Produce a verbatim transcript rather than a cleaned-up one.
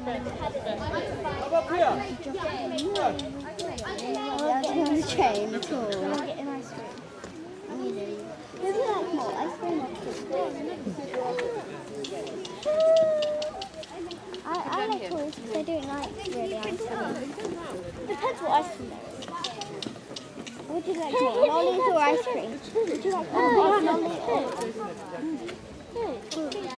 on the train at all. Can I get an ice cream? Would you like more ice cream or I, I like toys because I don't like really ice cream. Depends what ice cream there is. Would you like more? Lollies or ice cream? Would you like more? Lollies or